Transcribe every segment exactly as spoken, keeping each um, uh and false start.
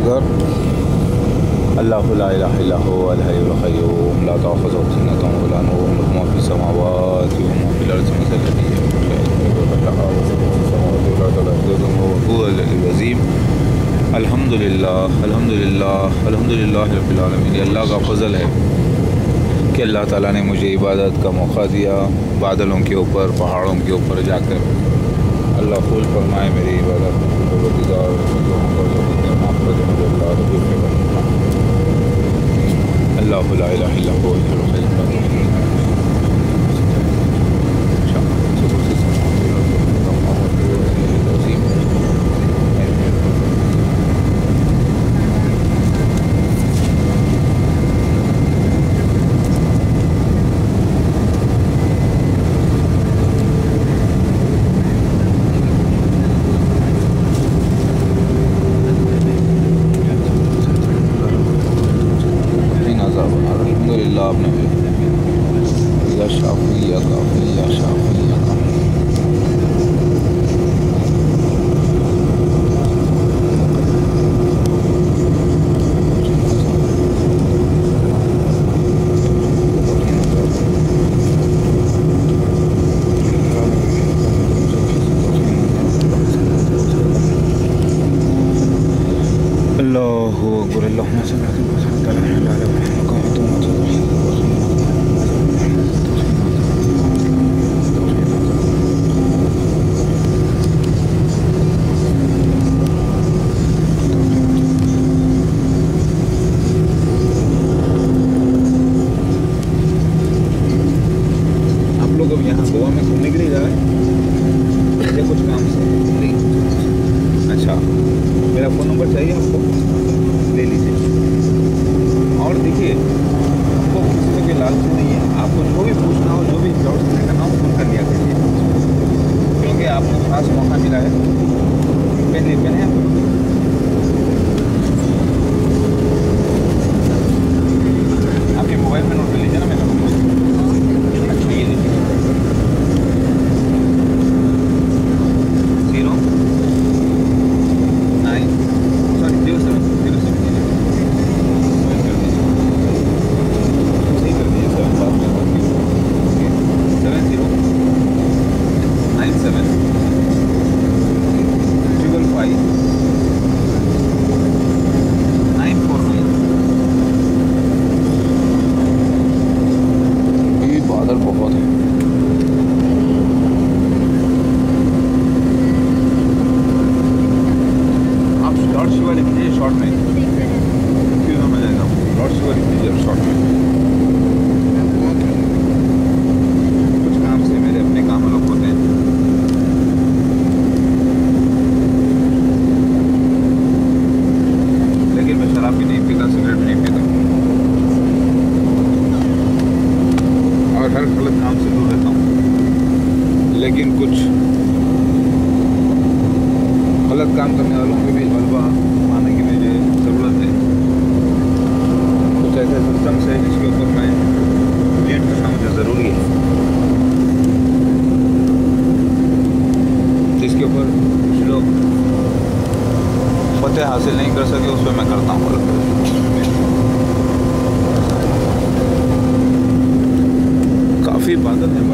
परवरदिगार अल्लाहु ला इलाहा इल्ला हुवल हय्युल क़य्यूम ला ताख़ुज़ुहु सिनतुन व ला नौम लहु मा फ़िस समावाति व मा फ़िल अर्ज़ि मिन ज़ल्लति अल्हम्दुलिल्लाह अल्हम्दुलिल्लाह अल्हम्दुलिल्लाह रब्बिल आलमीन। अल्लाह का फ़ज़ल है कि अल्लाह ताला ने मुझे इबादत का मौका दिया। बादलों के ऊपर, पहाड़ों के ऊपर जाकर अल्लाह फूल फरमाए मेरी इबादत। अल्लाहु ला इलाहा इल्ला हुवल हय्युल क़य्यूम। हासिल नहीं कर सके उसमें मैं करता हूँ। काफ़ी बादल है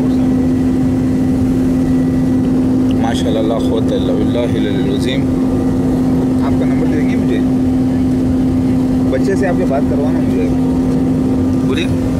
माशाअल्लाह, ला क़ुव्वता इल्ला बिल्लाहिल अज़ीम। आपका नंबर देंगे मुझे, बच्चे से आपके बात करवाना मुझे, बोलिए।